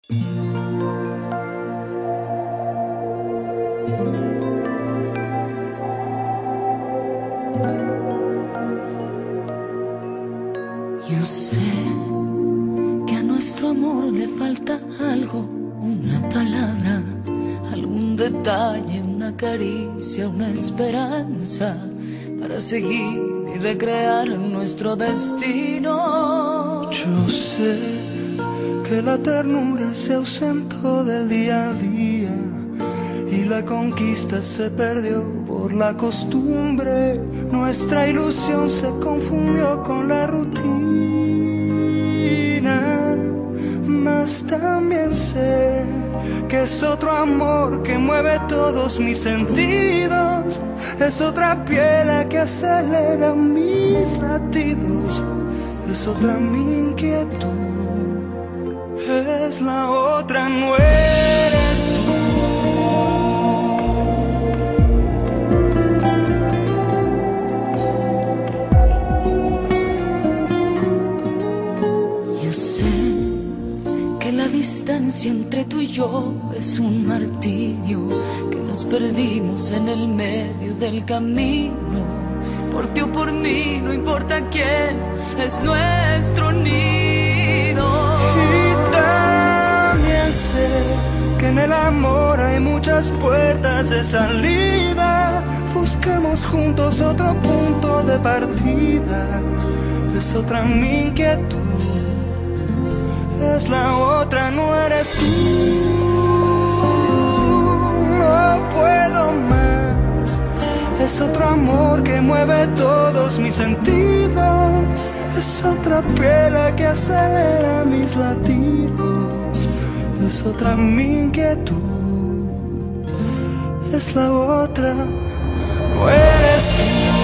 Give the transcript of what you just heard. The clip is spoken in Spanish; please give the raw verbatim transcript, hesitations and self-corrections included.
Yo sé que a nuestro amor le falta algo, una palabra, algún detalle, una caricia, una esperanza para seguir y recrear nuestro destino. Yo sé que la ternura se ausentó del día a día y la conquista se perdió por la costumbre. Nuestra ilusión se confundió con la rutina. Mas también sé que es otro amor que mueve todos mis sentidos. Es otra piel la que acelera mis latidos. Es otra mi inquietud. Es la otra, no eres tú. La distancia entre tú y yo es un martirio, que nos perdimos en el medio del camino. Por ti o por mí, no importa quién, es nuestro nido. Y también sé que en el amor hay muchas puertas de salida. Busquemos juntos otro punto de partida. Es otra mi inquietud. Es la otra, no eres tú. No puedo más. Es otro amor que mueve todos mis sentidos. Es otra piel la que acelera mis latidos. Es otra mi inquietud. Es la otra, no eres tú.